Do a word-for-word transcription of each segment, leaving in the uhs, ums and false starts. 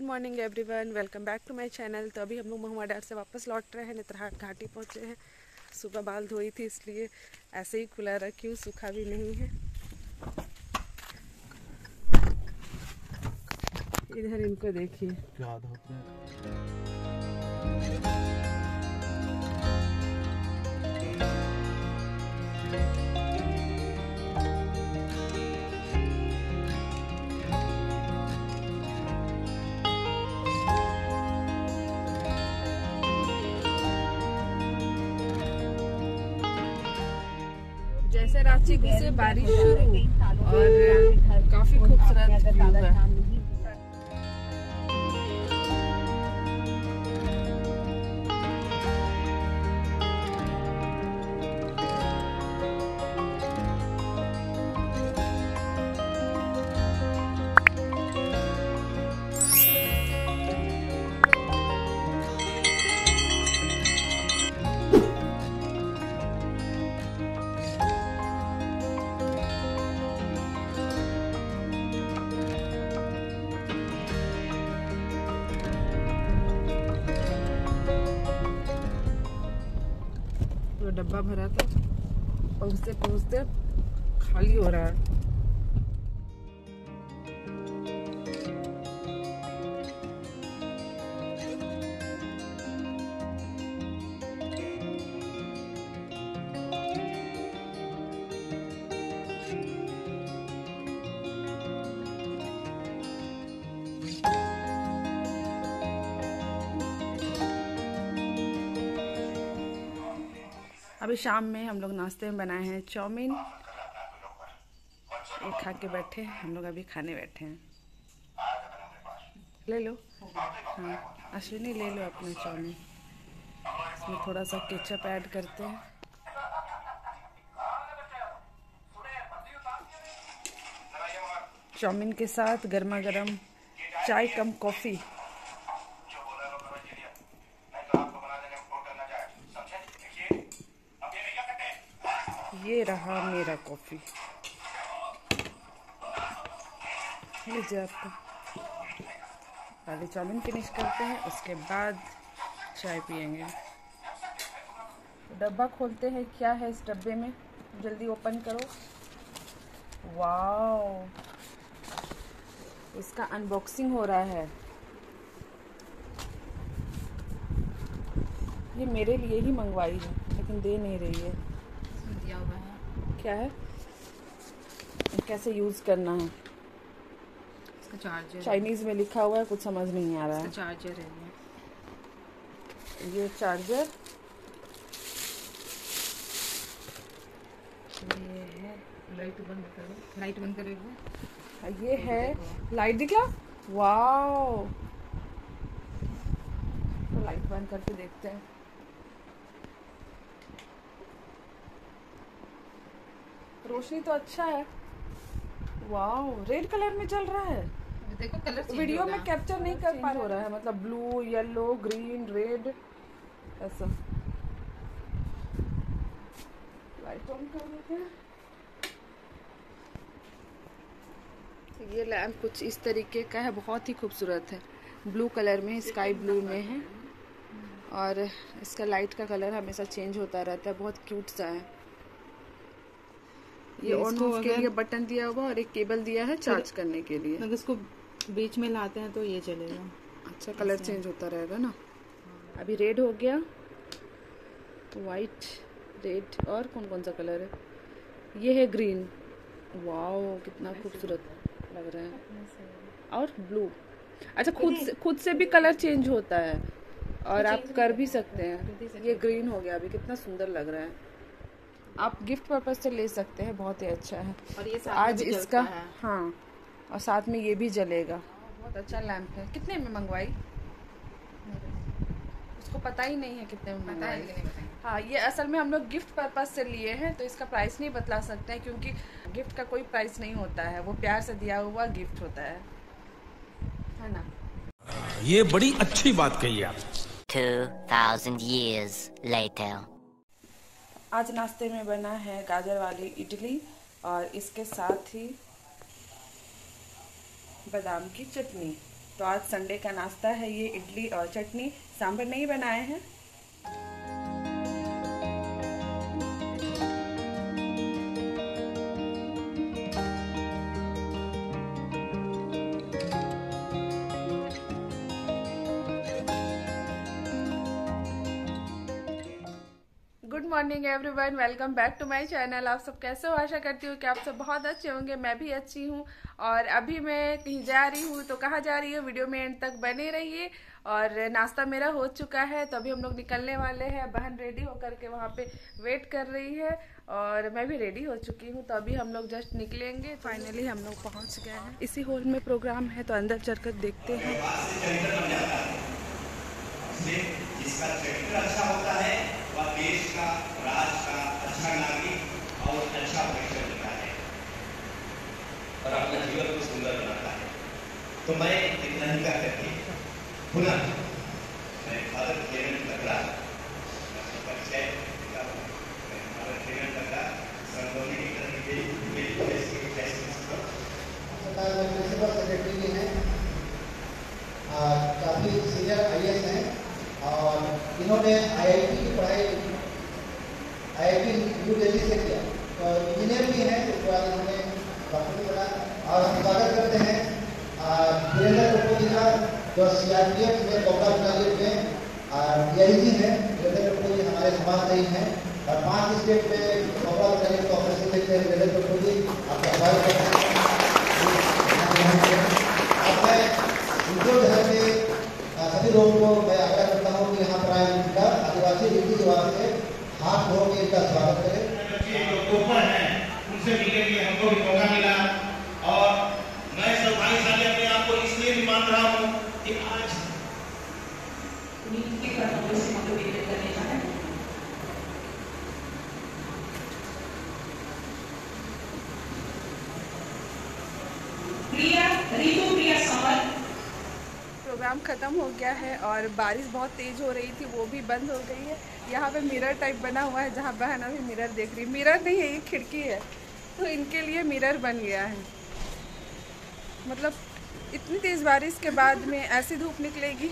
Morning everyone, welcome back to my channel. तो अभी हम लोग महुआ डार से वापस लौट रहे हैं, नेतरहाट घाटी पहुंचे हैं। सुबह बाल धोई थी इसलिए ऐसे ही खुला रखी हूँ, सूखा भी नहीं है। इधर इनको देखिए क्या जैसे रांची से बारिश शुरू और काफी खूबसूरत व्यू है। तो डब्बा भरा था, पहुँचते पहुँचते खाली हो रहा है। अभी शाम में हम लोग नाश्ते में बनाए हैं चाउमीन, ये खा के बैठे हैं। हम लोग अभी खाने बैठे हैं। ले लो, हाँ अश्विनी ले लो अपना चाउमीन। इसमें थोड़ा सा केचप ऐड करते हैं। चाउमीन के साथ गर्मा गर्म चाय कम कॉफ़ी। ये रहा मेरा कॉफ़ी, लीजिए आपका। पहले चाउमीन फिनिश करते हैं, उसके बाद चाय पियेंगे। डब्बा खोलते हैं, क्या है इस डब्बे में, जल्दी ओपन करो। वाओ, इसका अनबॉक्सिंग हो रहा है। ये मेरे लिए ही मंगवाई है लेकिन दे नहीं रही है। दिया हुआ है क्या है, कैसे यूज करना है, इसका चार्जर चाइनीज में लिखा हुआ है, कुछ समझ नहीं आ रहा है। चार्जर है ये, ये चार्जर ये है। लाइट बंद करो, लाइट बंद करो। ये है लाइट दिखला। वाओ, तो लाइट बंद करके देखते हैं। रोशनी तो अच्छा है। वाओ, रेड कलर में चल रहा है। देखो कलर वीडियो में कैप्चर नहीं कर पा हो रहा है, मतलब ब्लू, येलो, ग्रीन, रेड ऐसा। लाइट ऑन कर देते हैं। ये लैम्प कुछ इस तरीके का है, बहुत ही खूबसूरत है। ब्लू कलर में, स्काई ब्लू में है और इसका लाइट का कलर हमेशा चेंज होता रहता है, बहुत क्यूट सा है। ये ऑन ऑफ के लिए बटन दिया हुआ और एक केबल दिया है चार्ज करने के लिए। अगर इसको बीच में लाते हैं तो ये चलेगा। अच्छा, कलर चेंज होता रहेगा ना। अभी रेड हो गया, वाइट, रेड और कौन कौन सा कलर है, ये है ग्रीन। वाओ, कितना खूबसूरत लग रहा है। और ब्लू। अच्छा, खुद से खुद से भी कलर चेंज होता है और आप कर भी सकते हैं। ये ग्रीन हो गया, अभी कितना सुंदर लग रहा है। आप गिफ्ट पर्पज से ले सकते हैं, बहुत ही अच्छा है। और ये आज इसका है। हाँ, और साथ में ये भी जलेगा। बहुत अच्छा लैंप है। कितने में मंगवाई, उसको पता ही नहीं है कितने में मंगवाई। हाँ, ये असल में हम लोग गिफ्ट पर्पज से लिए हैं, तो इसका प्राइस नहीं बतला सकते हैं क्योंकि गिफ्ट का कोई प्राइस नहीं होता है, वो प्यार से दिया हुआ गिफ्ट होता है, है ना। ये बड़ी अच्छी बात कही आप। two thousand years later. आज नाश्ते में बना है गाजर वाली इडली और इसके साथ ही बादाम की चटनी। तो आज संडे का नाश्ता है ये इडली और चटनी, सांभर नहीं बनाए हैं। Good morning everyone, welcome back to my channel. आप सब कैसे हो? आशा करती हूँ कि आप सब बहुत अच्छे होंगे। मैं भी अच्छी हूँ। और अभी मैं कहीं जा रही हूँ, तो कहाँ जा रही हूँ वीडियो में एंड तक बने रहिए। और नाश्ता मेरा हो चुका है, तो अभी हम लोग निकलने वाले हैं। बहन रेडी होकर के वहाँ पे वेट कर रही है और मैं भी रेडी हो चुकी हूँ, तो अभी हम लोग जस्ट निकलेंगे। फाइनली हम लोग पहुँच गए हैं। इसी हॉल में प्रोग्राम है, तो अंदर चलकर देखते हैं। जिसका चरित्र अच्छा होता है वह देश का, राष्ट्र का अच्छा नागरिक और अच्छा भविष्य बनता है और अपना जीवन को सुंदर बनाता है। तो मैं इतना ही कर करके पुनः मैं फादर क्लेमेंट तगड़ा परिचय फादर क्लेमेंट तगड़ा संगोनी की तरफ प्रिंसिपल सेक्रेटरी भी हैं, काफ़ी सीनियर आई ए एस हैं और इन्होंने आईआईटी की पढ़ाई आईआईटी न्यू दिल्ली से किया, तो इंजीनियर भी हैं। उसके बाद इन्होंने डॉक्टर भी बना। और हम स्वागत करते हैं वीरेंद्र कपूर जी का, जो सी आर पी एफ में कोबरा बटालियन में डी आई जी हैं। वीरेंद्र कपूर जी हमारे समाज से ही हैं और पाँच स्टेट में कोबरा बटालियन को ऑपरेशन देखते हैं। वीरेंद्र कपूर जी आपका स्वागत करते हैं। अब मैं हिंदू धर्म के सभी लोगों को मैं आग्रह करता हूँ कि यहाँ पर आए इनका आदिवासी रीति रिवाज से हाथ धो के इनका स्वागत करें। जो टोपर हैं उनसे मिलने के लिए हमको भी मौका मिला और मैं सौभाग्यशाली अपने आप को इसलिए भी मान रहा हूँ कि आज नीति का मोटिवेट करने का है। प्रिया ऋतु प्रिया समर प्रोग्राम ख़त्म हो गया है और बारिश बहुत तेज़ हो रही थी, वो भी बंद हो गई है। यहाँ पे मिरर टाइप बना हुआ है, जहाँ बहन अभी मिरर देख रही। मिरर नहीं है, ये खिड़की है, तो इनके लिए मिरर बन गया है। मतलब इतनी तेज़ बारिश के बाद में ऐसी धूप निकलेगी,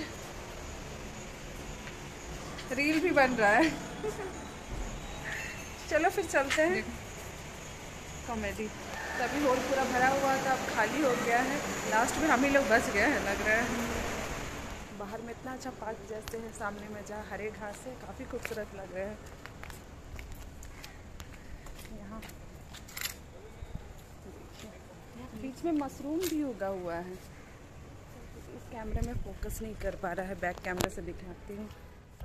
रील भी बन रहा है। चलो फिर चलते हैं। कॉमेडी तो अभी हॉल पूरा भरा हुआ था, अब खाली हो गया है। लास्ट में हम ही लोग बच गए हैं लग रहा है। बाहर में इतना अच्छा पार्क जैसे है, सामने में जहाँ हरे घास है, काफ़ी खूबसूरत लग रहे हैं। यहाँ बीच में मशरूम भी उगा हुआ है। इस कैमरे में फोकस नहीं कर पा रहा है, बैक कैमरे से दिखाती हूँ।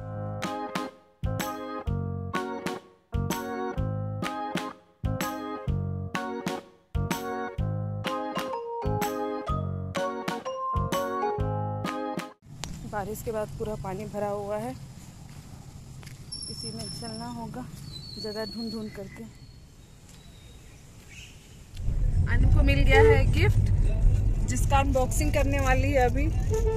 बारिश के बाद पूरा पानी भरा हुआ है, इसी में चलना होगा जगह ढूंढ ढूंढ करके। अनु को मिल गया है गिफ्ट, जिसका अनबॉक्सिंग करने वाली है अभी।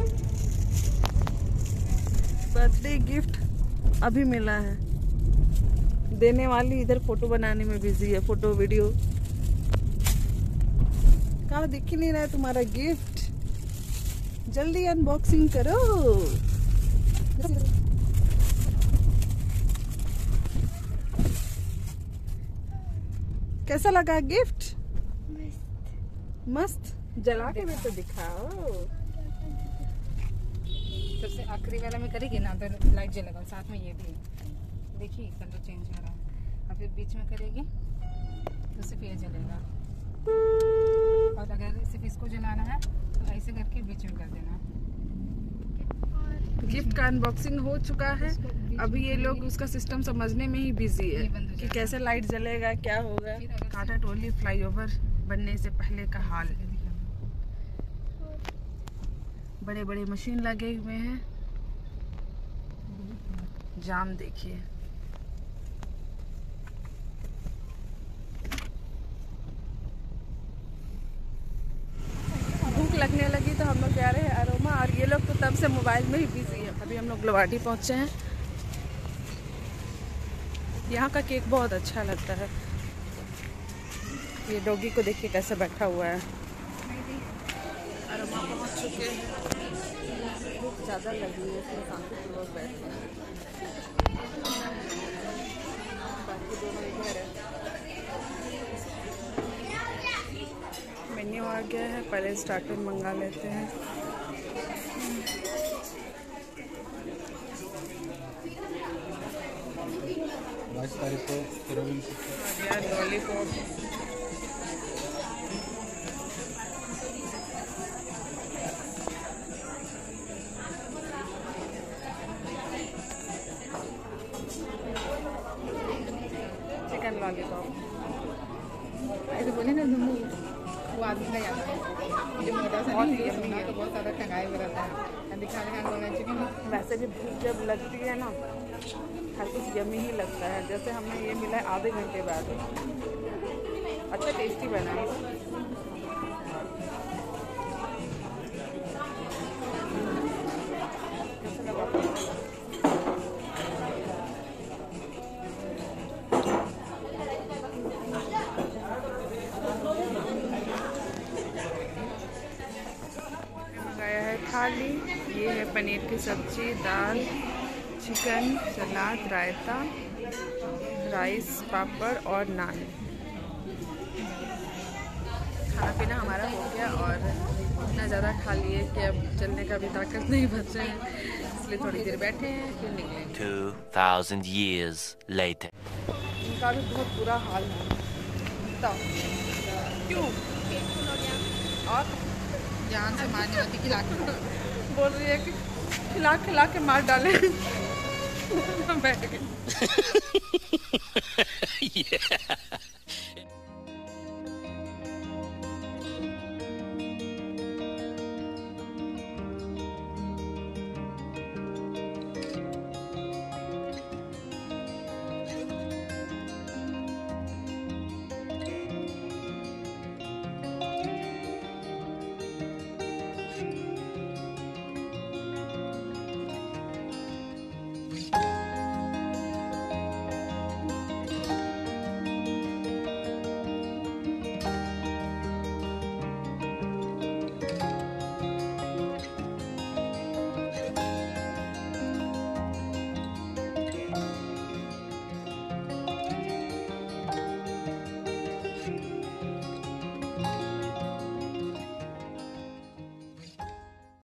बर्थडे गिफ्ट अभी मिला है, देने वाली इधर फोटो बनाने में बिजी है, फोटो वीडियो। कहाँ दिख ही नहीं रहा है तुम्हारा गिफ्ट, जल्दी अनबॉक्सिंग करो। कैसा लगा गिफ्ट? मस्त मस्त। जला के भी तो दिखाओ। सबसे आखिरी वाला में करेगी ना तो लाइट जलेगा, साथ में ये भी देखिए कलर चेंज हो रहा है। और फिर बीच में करेगी तो सिर्फ ये जलेगा, और अगर सिर्फ इसको जलाना है तो ऐसे करके बीच में कर देना। गिफ्ट का अनबॉक्सिंग हो चुका है, अभी ये लोग उसका सिस्टम समझने में ही बिजी है कि कैसे लाइट जलेगा, क्या होगा। कांटा टोली फ्लाईओवर बनने से पहले का हाल, बड़े बड़े मशीन लगे हुए हैं, जाम देखिए। भूख लगने लगी तो हम लोग जा रहे हैं अरोमा, और ये लोग तो तब से मोबाइल में ही बिजी है। अभी हम लोग गुवाहाटी पहुंचे हैं। यहाँ का केक बहुत अच्छा लगता है। ये डॉगी को देखिए कैसे बैठा हुआ है। हम पहुँच चुके हैं। भूख ज़्यादा लगी है इसलिए शांतिपूर्वक बैठे हैं। बाकी दोनों इधर है। मेन्यू आ गया है, पहले स्टार्टर मंगा लेते हैं। बाईस तारीख को लॉलीपॉप चिकन लॉलीपॉप ऐसे बोले ना जम्मू वो आदमी का याद है जो मोटा सा नहीं है सोना तो बहुत सारा ठगाई में रहता है दिखा दिखा बोला चिकन। वैसे भी भूख जब लगती है ना हर कुछ यम्मी ही लगता है। जैसे हमें ये मिला है आधे घंटे बाद। अच्छा टेस्टी बना है। कैसा लगा? मंगाया है थाली। ये है पनीर की सब्जी, दाल, चिकन, सलाद, रायता, राइस, पापड़ और नान। खाना पीना हमारा हो गया और इतना ज़्यादा खा लिए कि अब चलने का भी ताकत नहीं बच रही है, इसलिए थोड़ी देर बैठे हैं फिर निकले। Two thousand years later. इनका भी बहुत बुरा हाल है। तो क्यों? और जान से मारने होती खिला बोल रही है कि खिला खिला के मार डाले। बैठ गए। Yeah.